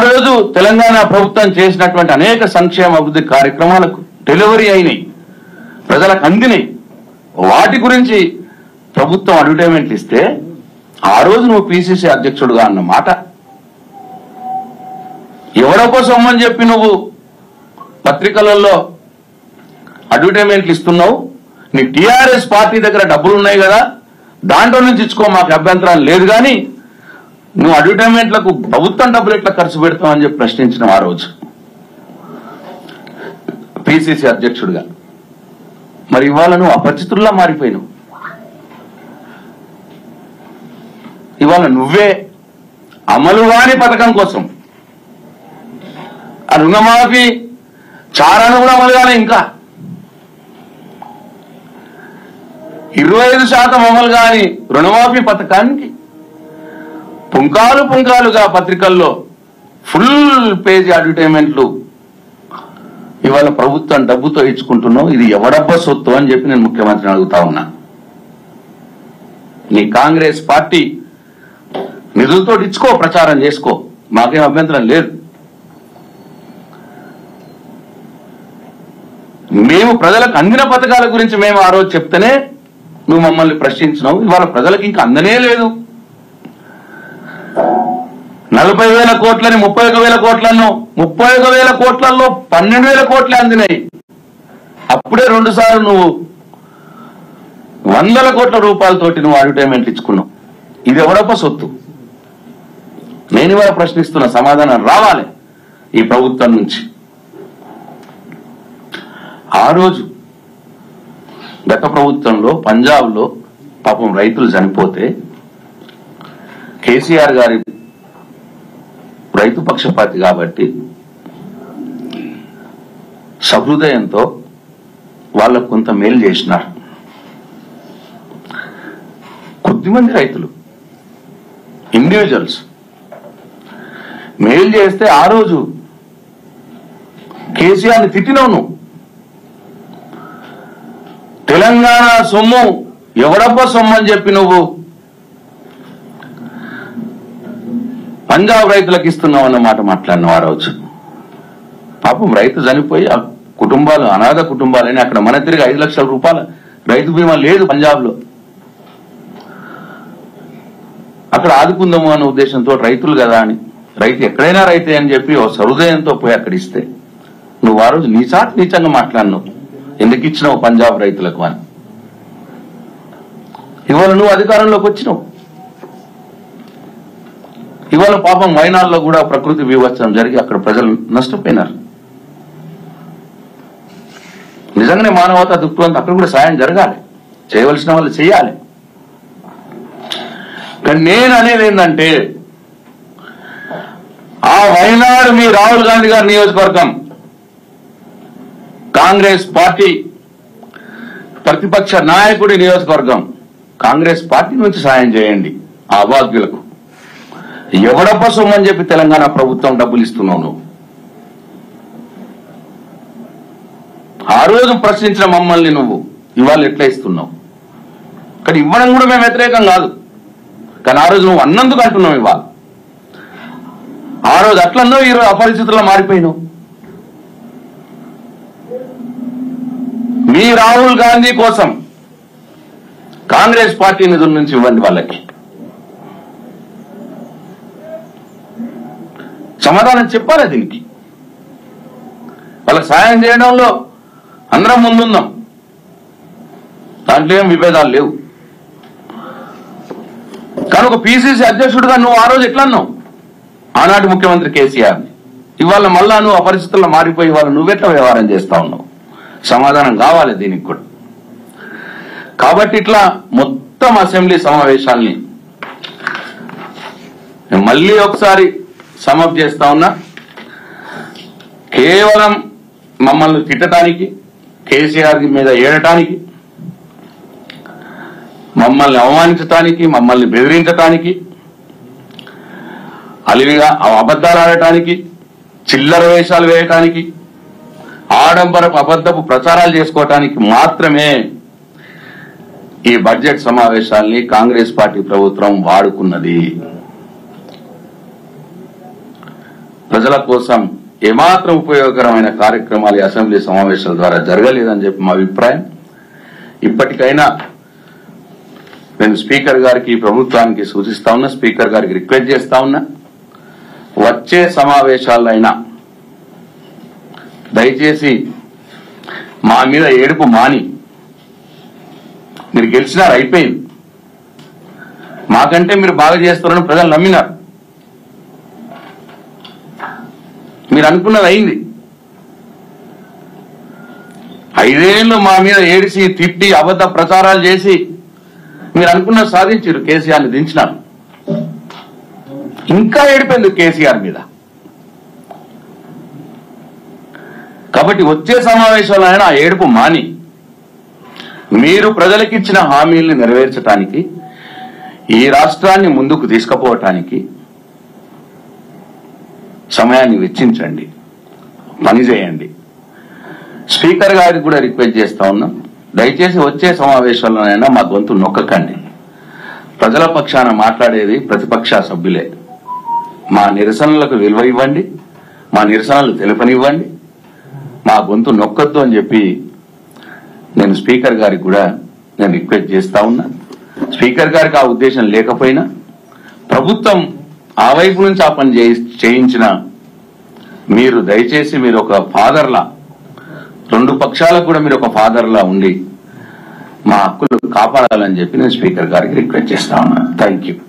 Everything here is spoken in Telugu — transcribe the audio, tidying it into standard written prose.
రోజు తెలంగాణ ప్రభుత్వం చేసినటువంటి అనేక సంక్షేమ అభివృద్ధి కార్యక్రమాలకు డెలివరీ అయినాయి, ప్రజలకు అందినాయి. వాటి గురించి ప్రభుత్వం అడ్వర్టైజ్మెంట్లు ఇస్తే ఆ రోజు నువ్వు పిసిసి అధ్యక్షుడుగా అన్న మాట ఎవరో కోసం అని చెప్పి నువ్వు పత్రికలలో అడ్వర్టైజ్మెంట్లు ఇస్తున్నావు. నీ టీఆర్ఎస్ పార్టీ దగ్గర డబ్బులు ఉన్నాయి కదా, దాంట్లో నుంచి ఇచ్చుకో, మాకు అభ్యంతరాలు లేదు. కానీ నువ్వు అడ్వర్టైజ్మెంట్లకు ప్రభుత్వం డబ్బులు ఎట్లా ఖర్చు పెడతావు అని చెప్పి ప్రశ్నించిన ఆ రోజు పిసిసి అధ్యక్షుడిగా. మరి ఇవాళ నువ్వు అపరిచితుల్లా మారిపోయినావు. ఇవాళ నువ్వే అమలు కాని పథకం కోసం ఆ రుణమాఫీ చారాను కూడా అమలు కాలే, ఇంకా 25% అమలు కాని రుణమాఫీ పథకానికి పుంకాలు పుంకాలుగా పత్రికల్లో ఫుల్ పేజీ అడ్వర్టైజ్మెంట్లు ఇవాళ ప్రభుత్వం డబ్బుతో ఇచ్చుకుంటున్నావు. ఇది ఎవడబ్బ సొత్తు అని చెప్పి నేను ముఖ్యమంత్రిని అడుగుతా ఉన్నా. నీ కాంగ్రెస్ పార్టీ నిధులతో ఇచ్చుకో, ప్రచారం చేసుకో, మాకేం అభ్యంతరం లేదు. మేము ప్రజలకు అందిన పథకాల గురించి మేము ఆ రోజు చెప్తేనే నువ్వు మమ్మల్ని ప్రశ్నించినావు. ఇవాళ ప్రజలకు ఇంకా అందనే లేదు. 40,000 కోట్లని 31,000 కోట్లను 31,000 కోట్లలో 12,000 కోట్లే అందినాయి. అప్పుడే 2 సార్లు నువ్వు 100 కోట్ల రూపాయలతోటి నువ్వు అడ్వర్టైజ్మెంట్లు ఇచ్చుకున్నావు. ఇది ఎవడప్ప సొత్తు? నేను ఇవాళ ప్రశ్నిస్తున్న సమాధానం రావాలి ఈ ప్రభుత్వం నుంచి. ఆ రోజు గత ప్రభుత్వంలో పంజాబ్లో పాపం రైతులు చనిపోతే కేసీఆర్ గారి రైతు పక్షపాతి కాబట్టి సహృదయంతో వాళ్ళకు కొంత మేలు చేసినారు. కొద్దిమంది రైతులు ఇండివిజువల్స్ మేలు చేస్తే ఆ రోజు కేసీఆర్ని తిట్టినావు నువ్వు. తెలంగాణ సొమ్ము ఎవడబ్బ సొమ్ము అని చెప్పి నువ్వు పంజాబ్ రైతులకు ఇస్తున్నావు అన్నమాట మాట్లాడినావు ఆ రోజు. పాపం రైతు చనిపోయి ఆ కుటుంబాలు అనాథ కుటుంబాలని అక్కడ మన తిరిగి 5 లక్షల రూపాయల రైతు బీమా లేదు పంజాబ్లో. అక్కడ ఆదుకుందాము అన్న ఉద్దేశంతో రైతులు కదా అని, రైతు ఎక్కడైనా రైతే అని చెప్పి ఓ సహృదయంతో పోయి అక్కడ ఇస్తే నువ్వు ఆ రోజు నీచంగా మాట్లాడినావు. ఎందుకు ఇచ్చినావు పంజాబ్ రైతులకు అని. ఇవాళ నువ్వు అధికారంలోకి వచ్చినావు. ఇవాళ పాపం వైనాడులో కూడా ప్రకృతి వివత్సరం జరిగి అక్కడ ప్రజలు నష్టపోయినారు. నిజంగానే మానవతా దృక్పథంతో అక్కడ కూడా సాయం జరగాలి, చేయవలసిన వాళ్ళు చేయాలి. కానీ నేను అనేది ఏంటంటే ఆ వైనాడు మీ రాహుల్ గాంధీ గారి నియోజకవర్గం, కాంగ్రెస్ పార్టీ ప్రతిపక్ష నాయకుడి నియోజకవర్గం, కాంగ్రెస్ పార్టీ నుంచి సాయం చేయండి ఆ అభాగ్యులకు. ఎవడబ్బ సొమ్మని చెప్పి తెలంగాణ ప్రభుత్వం డబ్బులు ఇస్తున్నావు నువ్వు. ఆ రోజు ప్రశ్నించిన మమ్మల్ని నువ్వు ఇవాళ ఎట్లా ఇస్తున్నావు? కానీ ఇవ్వడం కూడా మేము వ్యతిరేకం కాదు, కానీ ఆ రోజు నువ్వు అన్నందుకు అంటున్నావు. ఇవాళ ఆ రోజు అట్లన్నావు, ఈరోజు అపరిచితుల్లో మారిపోయినావు. మీ రాహుల్ గాంధీ కోసం కాంగ్రెస్ పార్టీ నిధుల నుంచి ఇవ్వండి, వాళ్ళకి సమాధానం చెప్పాలి. దీనికి వాళ్ళకి సాయం చేయడంలో అందరం ముందున్నాం, దాంట్లో ఏం విభేదాలు లేవు. కానీ ఒక పిసిసి అధ్యక్షుడిగా నువ్వు ఆ రోజు ఎట్లా అన్నావు ఆనాటి ముఖ్యమంత్రి కేసీఆర్? ఇవాళ మళ్ళా నువ్వు అపరిస్థితుల్లో మారిపోయి ఇవాళ నువ్వెట్లా వ్యవహారం చేస్తా ఉన్నావు? సమాధానం కావాలి దీనికి కూడా. కాబట్టి ఇట్లా మొత్తం అసెంబ్లీ సమావేశాల్ని మళ్ళీ ఒకసారి సమప్ చేస్తా ఉన్నా. కేవలం మమ్మల్ని తిట్టడానికి, కేసీఆర్ మీద ఏడటానికి, మమ్మల్ని అవమానించటానికి, మమ్మల్ని బెదిరించటానికి, అలివిగా అబద్ధాలు ఆడటానికి, చిల్లర వేషాలు వేయటానికి, ఆడంబరపు అబద్ధపు ప్రచారాలు చేసుకోవటానికి మాత్రమే ఈ బడ్జెట్ సమావేశాల్ని కాంగ్రెస్ పార్టీ ప్రభుత్వం వాడుకున్నది. ప్రజల ప్రజల కోసం ఏమాత్రం ఉపయోగకరమైన కార్యక్రమాలు అసెంబ్లీ సమావేశాల ద్వారా జరగలేదని చెప్పి మా అభిప్రాయం. ఇప్పటికైనా నేను స్పీకర్ గారికి ప్రభుత్వానికి సూచిస్తా ఉన్నా, స్పీకర్ గారికి రిక్వెస్ట్ చేస్తా ఉన్నా, వచ్చే సమావేశాలైనా దయచేసి మా మీద ఏడుపు మాని, మీరు గెలిచినారు అయిపోయింది, మాకంటే మీరు బాగా చేస్తారని ప్రజలు నమ్మినారు, మీరు అనుకున్నది అయింది. 5 ఏళ్ళు మా మీద ఏడిసి తిట్టి అబద్ధ ప్రచారాలు చేసి మీరు అనుకున్నది సాధించారు, కేసీఆర్ని దించినారు. ఇంకా ఏడిపోయింది కేసీఆర్ మీద. కాబట్టి వచ్చే సమావేశంలో ఆ ఏడుపు మాని మీరు ప్రజలకిచ్చిన హామీల్ని నెరవేర్చడానికి, ఈ రాష్ట్రాన్ని ముందుకు తీసుకుపోవటానికి సమయాన్ని వెచ్చించండి, పనిచేయండి. స్పీకర్ గారికి కూడా రిక్వెస్ట్ చేస్తా ఉన్నాం, దయచేసి వచ్చే సమావేశంలోనైనా మా గొంతు నొక్కకండి. ప్రజల పక్షాన మాట్లాడేది ప్రతిపక్ష సభ్యులే. మా నిరసనలకు విలువ ఇవ్వండి, మా నిరసనలు తెలుపనివ్వండి, మా గొంతు నొక్కొద్దు అని చెప్పి నేను స్పీకర్ గారికి కూడా నేను రిక్వెస్ట్ చేస్తా ఉన్నా. స్పీకర్ గారికి ఆ ఉద్దేశం లేకపోయినా ప్రభుత్వం ఆ వైపు నుంచి ఆ పని చేయించిన మీరు దయచేసి మీరు ఒక ఫాదర్లా, 2 పక్షాలకు కూడా మీరు ఒక ఫాదర్లా ఉండి మా హక్కులు కాపాడాలని చెప్పి నేను స్పీకర్ గారికి రిక్వెస్ట్ చేస్తా ఉన్నా. Thank you.